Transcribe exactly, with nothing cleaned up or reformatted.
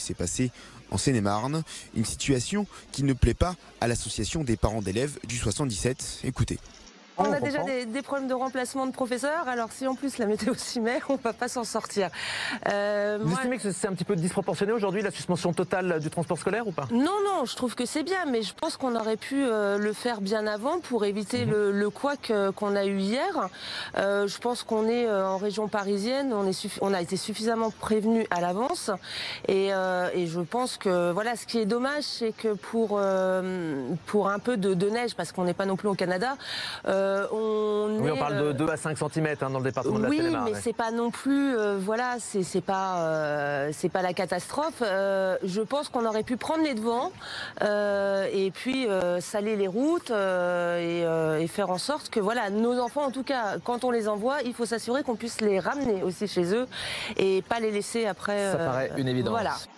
s'est passé en Seine-et-Marne. Une situation qui ne plaît pas à l'association des parents d'élèves du soixante-dix-sept. Écoutez. On a déjà des, des problèmes de remplacement de professeurs, alors si en plus la météo s'y met, on ne va pas s'en sortir. Euh, Vous moi... estimez que c'est un petit peu disproportionné aujourd'hui, la suspension totale du transport scolaire ou pas? Non, non, je trouve que c'est bien, mais je pense qu'on aurait pu euh, le faire bien avant pour éviter mmh. le, le couac euh, qu'on a eu hier. Euh, je pense qu'on est euh, en région parisienne, on, est on a été suffisamment prévenu à l'avance. Et, euh, et je pense que, voilà, ce qui est dommage, c'est que pour, euh, pour un peu de, de neige, parce qu'on n'est pas non plus au Canada, euh, On oui, est, on parle de deux à cinq centimètres hein, dans le département de la oui, Seine-et-Marne. Oui, mais c'est pas non plus, euh, voilà, c'est pas, euh, c'est pas la catastrophe. Euh, je pense qu'on aurait pu prendre les devants euh, et puis euh, saler les routes euh, et, euh, et faire en sorte que, voilà, nos enfants, en tout cas, quand on les envoie, il faut s'assurer qu'on puisse les ramener aussi chez eux et pas les laisser après. Ça euh, paraît une évidence. Voilà.